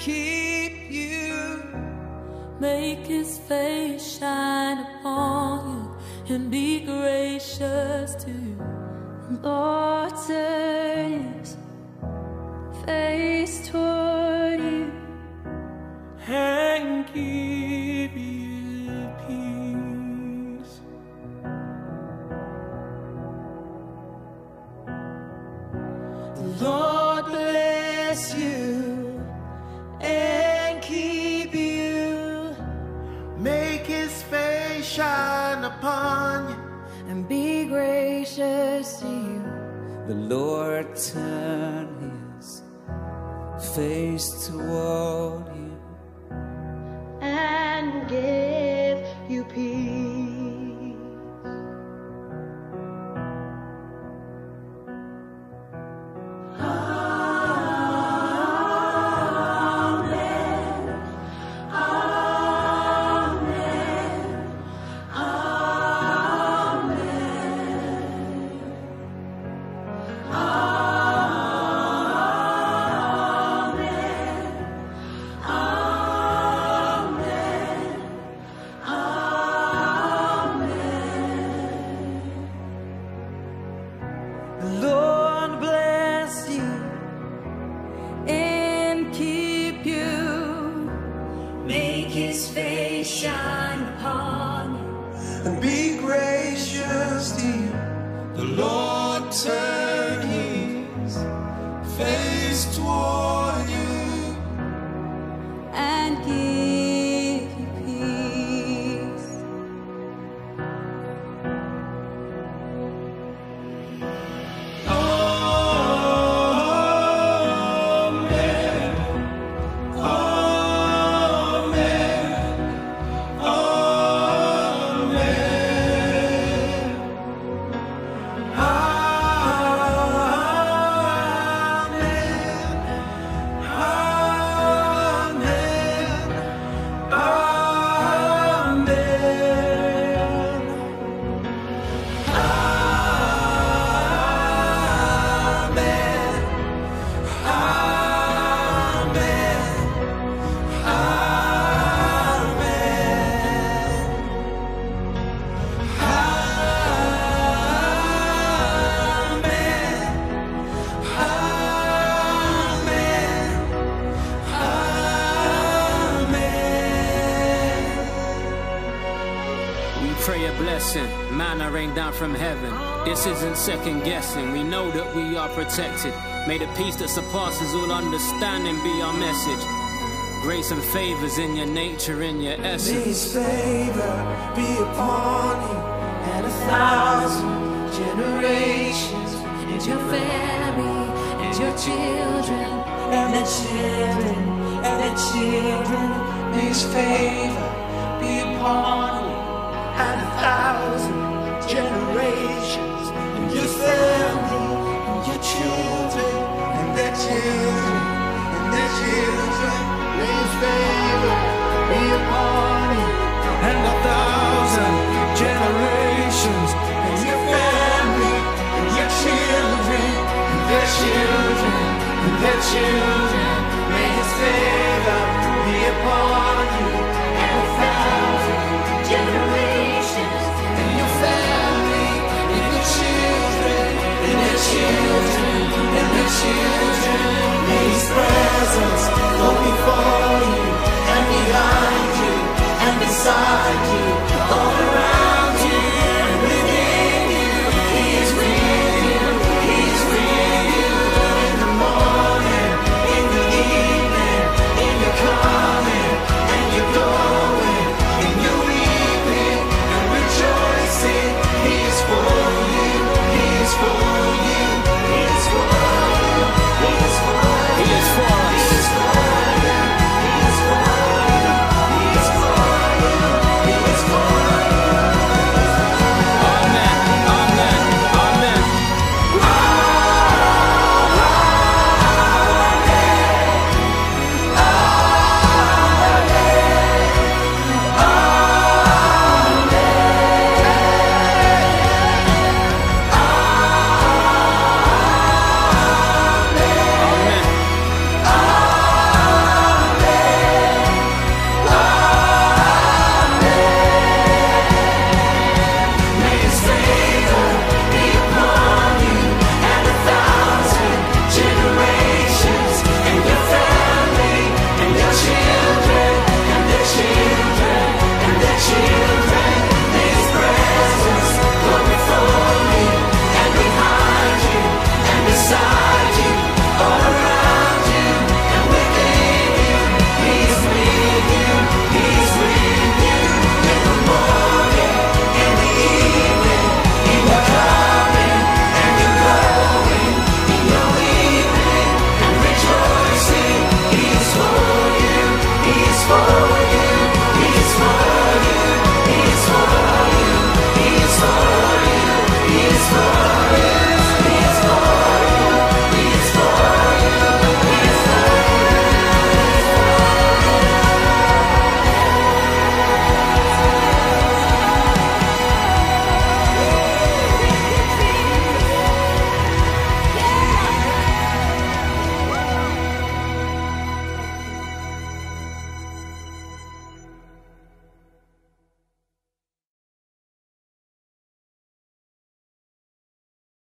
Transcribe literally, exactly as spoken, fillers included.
keep you, make his face shine upon you, and be gracious to you. Lord, turn his face toward you and give you peace. The Lord bless you and keep you, make his face shine upon you, and be gracious to you. The Lord turn his face toward you and give you peace. the Lord bless you And keep you, make his face shine upon you, and be gracious to you. The Lord turn his face toward you and give you peace. Amen. Amen. Pray a blessing, manna rain down from heaven. This isn't second guessing, we know that we are protected. May the peace that surpasses all understanding be our message. Grace and favors in your nature, in your essence. May his favor be upon you and a thousand generations, And your family, and your children, and the children, and the children. May his favor be upon you and a thousand generations, and your family, and your children, and their children, and their children. May his favor be upon you and a thousand generations, and your family, and your children, and their children, and their children. May his favor be upon you and a thousand generations, and your family, and your children, and their children, and their children. May his presence